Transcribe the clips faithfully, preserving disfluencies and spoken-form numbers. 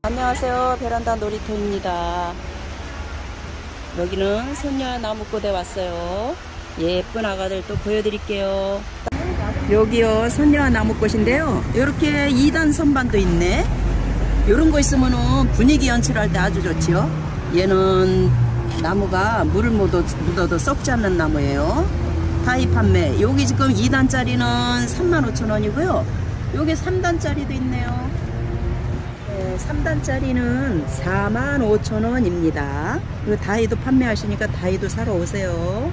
안녕하세요. 베란다 놀이터입니다. 여기는 선녀 나무꽃에 왔어요. 예쁜 아가들 또 보여드릴게요. 여기요 선녀 나무꽃인데요, 이렇게 이 단 선반도 있네. 이런 거 있으면 분위기 연출할 때 아주 좋지요. 얘는 나무가 물을 묻어도 썩지 않는 나무예요. 타이 판매. 여기 지금 이 단짜리는 삼만 오천 원이고요 여기 삼 단짜리도 있네요. 네, 삼 단짜리는 사만 오천 원입니다. 그리고 다이도 판매하시니까 다이도 사러 오세요.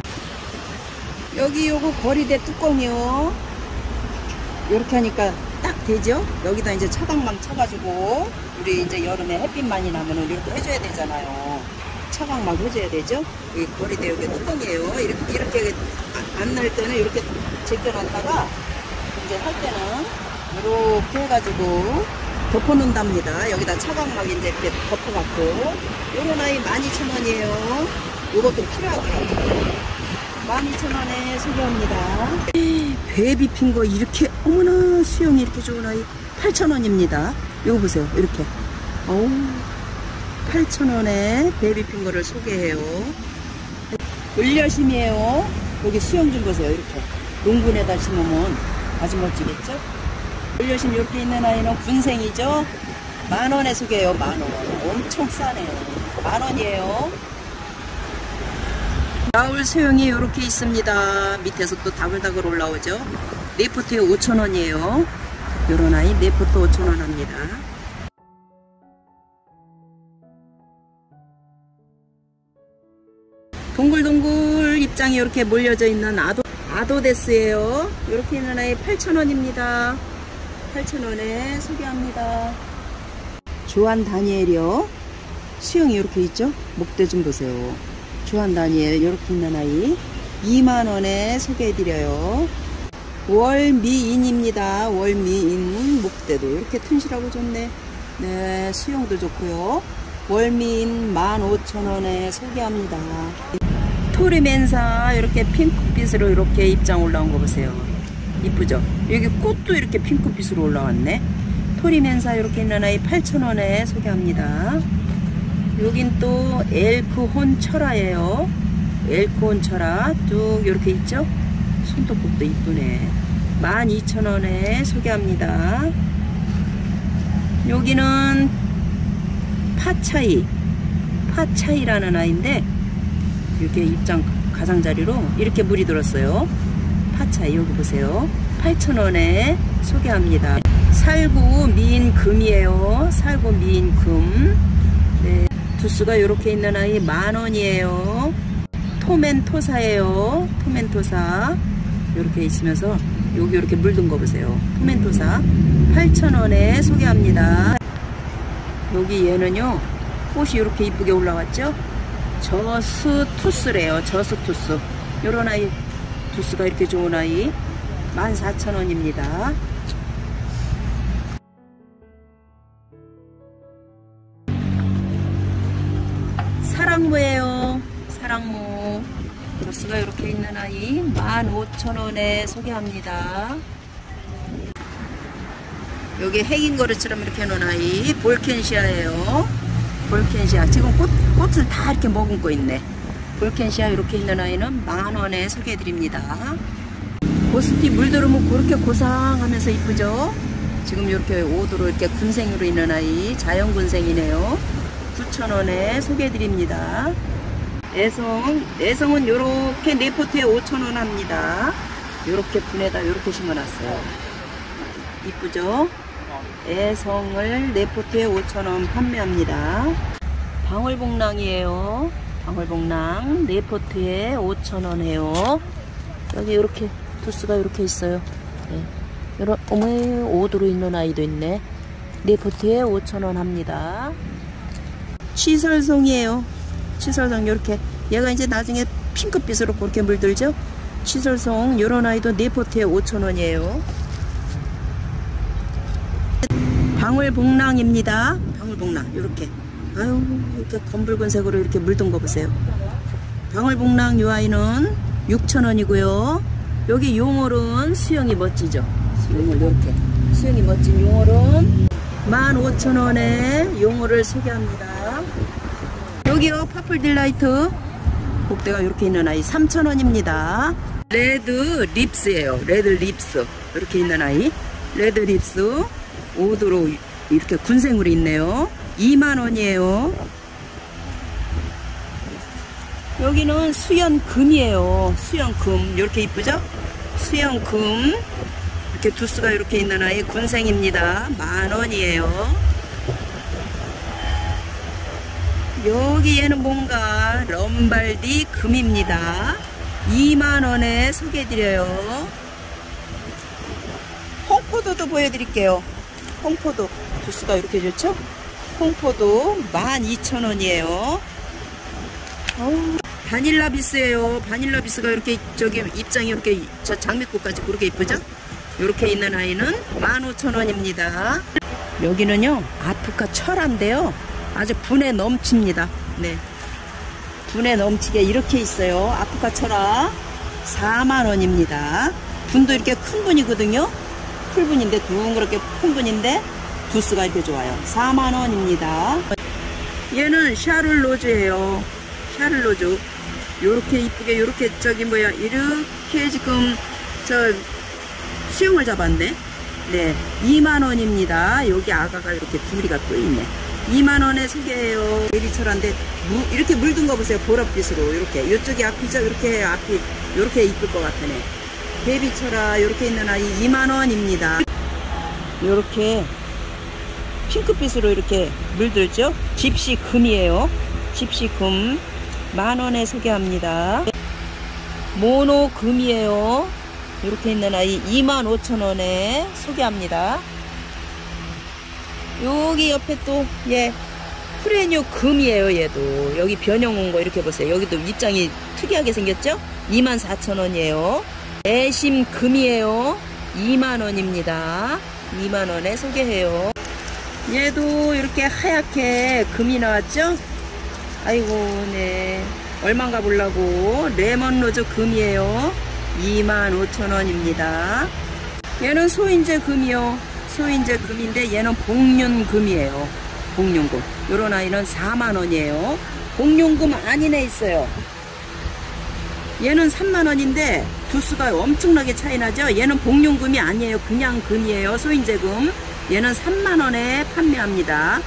여기 요거 거리대 뚜껑이요. 이렇게 하니까 딱 되죠? 여기다 이제 차광망 쳐가지고 우리 이제 여름에 햇빛 많이 나면은 이렇게 해줘야 되잖아요. 차광망 해줘야 되죠? 이 거리대 여기 뚜껑이에요. 이렇게, 이렇게 안 날 때는 이렇게 제껴놨다가 이제 할 때는 이렇게 해가지고 덮어놓는답니다. 여기다 차광막 이제 이렇게 덮어갖고. 요런 아이 만 이천 원이에요. 요것도 필요하더라고요. 만 이천 원에 소개합니다. 베비 핀 거 이렇게, 어머나, 수영이 이렇게 좋은 아이 팔천 원입니다. 요거 보세요. 이렇게. 어우, 팔천 원에 베비 핀 거를 소개해요. 을려심이에요. 여기 수영 좀 보세요. 이렇게. 농군에다 심으면 아주 멋지겠죠? 을려심 이렇게 있는 아이는 군생이죠. 만원에 소개해요. 만원. 엄청 싸네요. 만원이에요. 나올 소용이 이렇게 있습니다. 밑에서 또 다글다글 올라오죠. 네포트에 오천 원이에요 요런 아이 네포트 오천 원 합니다. 동글동글 입장이 이렇게 몰려져 있는 아도, 아도데스예요. 이렇게 있는 아이 팔천 원입니다. 팔천 원에 소개합니다. 조한 다니엘이요. 수영이 이렇게 있죠? 목대 좀 보세요. 조한 다니엘 이렇게 있는 아이 이만 원에 소개해드려요. 월미인입니다. 월미인 목대도 이렇게 튼실하고 좋네. 네, 수영도 좋고요. 월미인 만 오천 원에 소개합니다. 토리멘사 이렇게 핑크빛으로 이렇게 입장 올라온 거 보세요. 이쁘죠? 여기 꽃도 이렇게 핑크빛으로 올라왔네. 토리멘사 이렇게 있는 아이 팔천 원에 소개합니다. 여긴 또 엘크혼 철화예요. 엘크혼 철화 쭉 이렇게 있죠? 손톱국도 이쁘네. 만 이천 원에 소개합니다. 여기는 파차이 파차이라는 아이인데 이렇게 입장 가장자리로 이렇게 물이 들었어요. 파차이 여기 보세요. 팔천 원에 소개합니다. 살구 미인금이에요. 살구 미인금. 네. 두수가 이렇게 있는 아이 만 원이에요. 토멘토사예요. 토멘토사 이렇게 있으면서 여기 이렇게 물든 거 보세요. 토멘토사 팔천 원에 소개합니다. 여기 얘는요 꽃이 이렇게 이쁘게 올라왔죠. 저스투스래요. 저스투스 요런 아이 두수가 이렇게 좋은 아이 만 사천 원입니다. 사랑무예요. 사랑무 두수가 이렇게 있는 아이 만 오천 원에 소개합니다. 여기 핵인 거르처럼 이렇게 놓은 아이 볼켄시아예요. 볼켄시아 지금 꽃, 꽃을 다 이렇게 머금고 있네. 볼켄시아 이렇게 있는 아이는 만 원에 소개해드립니다. 고스티 물 들으면 그렇게 고상하면서 이쁘죠. 지금 이렇게 오도로 이렇게 군생으로 있는 아이 자연 군생이네요. 구천 원에 소개해드립니다. 애성 애성은 이렇게 네포트에 오천 원 합니다. 이렇게 분에다 이렇게 심어놨어요. 이쁘죠? 애성을 네포트에 오천 원 판매합니다. 방울복랑이에요. 방울복랑 네포트에 오천 원 해요. 여기 이렇게 두수가 이렇게 있어요. 네. 이런 어머 오도로 있는 아이도 있네. 네포트에 오천 원 합니다. 취설송이에요. 취설송 이렇게 얘가 이제 나중에 핑크빛으로 그렇게 물들죠. 취설송 요런 아이도 네포트에 오천 원이에요 방울복랑입니다. 방울복랑 이렇게 아유 이렇게 검붉은색으로 이렇게 물든 거 보세요. 방울복랑 요 아이는 육천 원이고요 여기 용월은 수영이 멋지죠. 용월 이렇게 수영이 멋진 용월은 만 오천 원에 용어를 소개합니다. 여기요, 퍼플 딜라이트 복대가 이렇게 있는 아이 삼천 원입니다. 레드 립스예요. 레드 립스 이렇게 있는 아이 레드 립스 오 도로 이렇게 군생울이 있네요. 이만 원이에요. 여기는 수연금이에요. 수연금 이렇게 이쁘죠? 수연금 이렇게 두수가 이렇게 있는 아이 군생입니다. 만 원이에요. 여기 얘는 뭔가 럼발디 금입니다. 이만 원에 소개해드려요. 홍포도도 보여드릴게요. 홍포도 두수가 이렇게 좋죠? 홍포도 만 이천 원이에요. 어우, 바닐라 비스예요. 바닐라 비스가 이렇게 저기 입장이 이렇게 저 장미꽃까지 그렇게 이쁘죠? 이렇게 있는 아이는 만 오천 원입니다. 여기는요 아프카 철화인데요. 아주 분에 넘칩니다. 네, 분에 넘치게 이렇게 있어요. 아프카 철화 사만 원입니다. 분도 이렇게 큰 분이거든요. 풀분인데 둥그렇게 큰 분인데 두수가 이렇게 좋아요. 사만 원입니다. 얘는 샤를로즈예요. 샤를로즈 요렇게 이쁘게 요렇게 저기 뭐야 이렇게 지금 저 수영을 잡았네. 네, 이만 원입니다. 여기 아가가 이렇게 둘이가 또 있네. 이만 원에 소개해요. 베리철한데 이렇게 물든 거 보세요. 보랏빛으로 이렇게 이쪽이 앞이죠. 이렇게 앞이 이렇게 이쁠 것 같으네. 베비철아 이렇게 있는 아이 이만 원입니다. 이렇게 핑크빛으로 이렇게 물들죠. 집시 금이에요. 집시 금 만 원에 소개합니다. 모노 금이에요. 이렇게 있는 아이 이만 오천 원에 소개합니다. 여기 옆에 또 예 프레뉴 금이에요. 얘도 여기 변형 온 거 이렇게 보세요. 여기도 입장이 특이하게 생겼죠. 이만 사천 원이에요. 애심 금이에요. 이만 원입니다. 이만 원에 소개해요. 얘도 이렇게 하얗게 금이 나왔죠. 아이고 네 얼마인가 보려고 레몬로즈 금이에요. 이만 오천 원입니다. 얘는 소인제 금이요. 소인제 금인데 얘는 복륜금이에요. 복륜금 요런 아이는 사만 원이에요. 복륜금 안인에 있어요. 얘는 삼만 원인데 두수가 엄청나게 차이나죠. 얘는 복륜금이 아니에요. 그냥 금이에요. 소인제금 얘는 삼만 원에 판매합니다.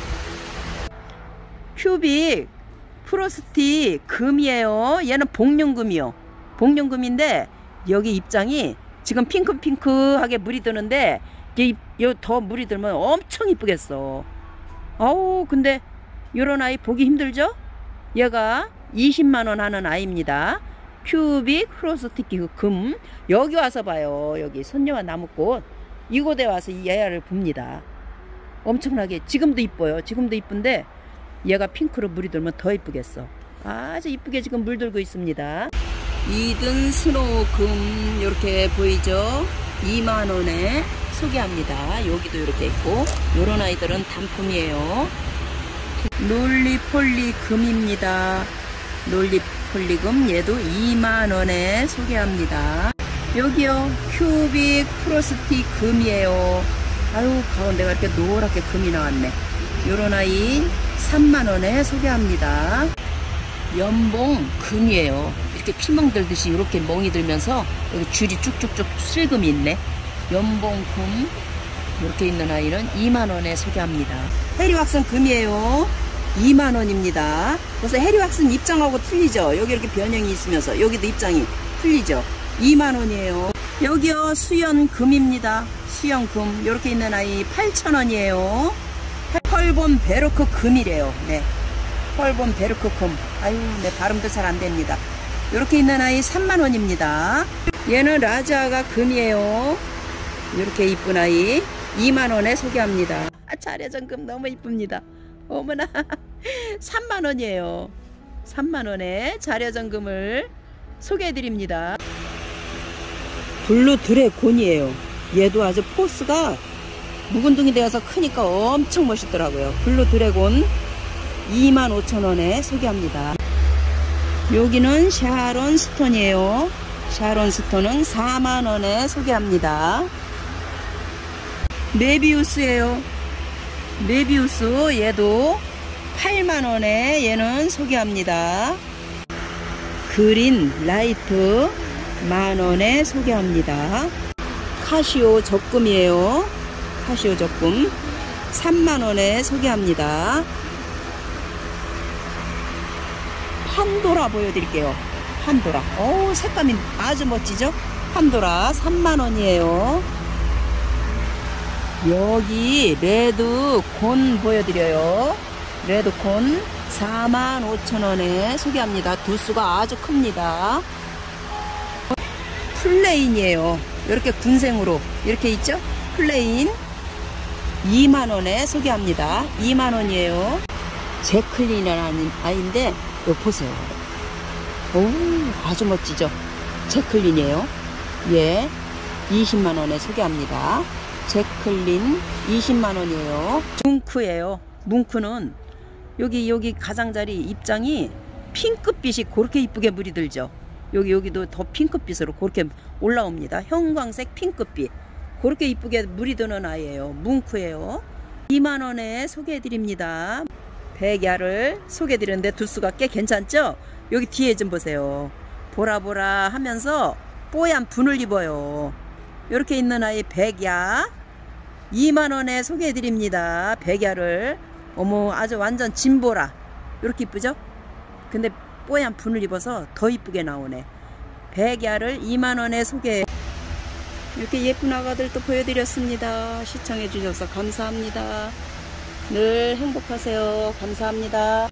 큐빅 프로스티 금이에요. 얘는 복륜금이요. 복륜금인데 여기 입장이 지금 핑크핑크하게 물이 드는데 더 물이 들면 엄청 이쁘겠어. 아우 근데 요런 아이 보기 힘들죠? 얘가 이십만 원 하는 아이입니다. 큐빅 프로스티 금 여기 와서 봐요. 여기 손녀와 나무꽃 이곳에 와서 이 얘를 봅니다. 엄청나게 지금도 이뻐요. 지금도 이쁜데 얘가 핑크로 물이 들면 더 이쁘겠어. 아주 이쁘게 지금 물들고 있습니다. 이든 스노우 금 이렇게 보이죠? 이만 원에 소개합니다. 여기도 이렇게 있고 요런 아이들은 단품이에요. 롤리폴리 금입니다. 롤리폴리 금 얘도 이만 원에 소개합니다. 여기요 큐빅 프로스티 금이에요. 아유 가운데가 이렇게 노랗게 금이 나왔네. 요런 아이 삼만 원에 소개합니다. 연봉 금이에요. 이렇게 피멍 들듯이 이렇게 멍이 들면서 여기 줄이 쭉쭉쭉 실금이 있네. 연봉 금 이렇게 있는 아이는 이만 원에 소개합니다. 해리왁슨 금이에요. 이만 원입니다. 그래서 해리왁슨 입장하고 틀리죠. 여기 이렇게 변형이 있으면서 여기도 입장이 틀리죠. 이만 원이에요. 여기요 수연 금입니다. 수연 금 이렇게 있는 아이 팔천 원이에요. 펄본 베르크 금이래요. 네, 펄본 베르크 금. 아유, 내 발음도 잘 안 됩니다. 이렇게 있는 아이 삼만 원입니다. 얘는 라자가 금이에요. 이렇게 이쁜 아이 이만 원에 소개합니다. 아, 자려전금 너무 이쁩니다. 어머나 삼만 원이에요. 삼만 원에 자려전금을 소개해드립니다. 블루 드래곤이에요. 얘도 아주 포스가 묵은둥이 되어서 크니까 엄청 멋있더라고요. 블루 드래곤 이만 오천 원에 소개합니다. 여기는 샤론 스톤이에요. 샤론 스톤은 사만 원에 소개합니다. 메비우스예요. 메비우스 얘도 팔만 원에 얘는 소개합니다. 그린 라이트 만 원에 소개합니다. 카시오 적금이에요. 카시오 적금 삼만 원에 소개합니다. 판도라 보여드릴게요. 판도라. 오, 색감이 아주 멋지죠? 판도라 삼만 원이에요. 여기 레드콘 보여드려요. 레드콘 사만 오천 원에 소개합니다. 두수가 아주 큽니다. 플레인이에요. 이렇게 군생으로 이렇게 있죠? 플레인 이만 원에 소개합니다. 이만 원이에요. 제클린이라는 아이인데 이거 보세요. 오, 아주 멋지죠? 제클린이에요. 예, 이십만 원에 소개합니다. 제클린 이십만 원이에요. 뭉크예요. 뭉크는 여기 여기 가장자리 입장이 핑크빛이 그렇게 이쁘게 물이 들죠. 여기 여기도 더 핑크빛으로 그렇게 올라옵니다. 형광색 핑크빛 그렇게 이쁘게 물이 드는 아이예요. 뭉크예요. 이만 원에 소개해드립니다. 백야를 소개해드렸는데 두수가 꽤 괜찮죠? 여기 뒤에 좀 보세요. 보라보라 하면서 뽀얀 분을 입어요. 이렇게 있는 아이 백야 이만 원에 소개해드립니다. 백야를 어머 아주 완전 진보라 이렇게 이쁘죠? 근데 뽀얀 분을 입어서 더 이쁘게 나오네. 백야를 이만 원에 소개. 이렇게 예쁜 아가들 또 보여드렸습니다. 시청해 주셔서 감사합니다. 늘 행복하세요. 감사합니다.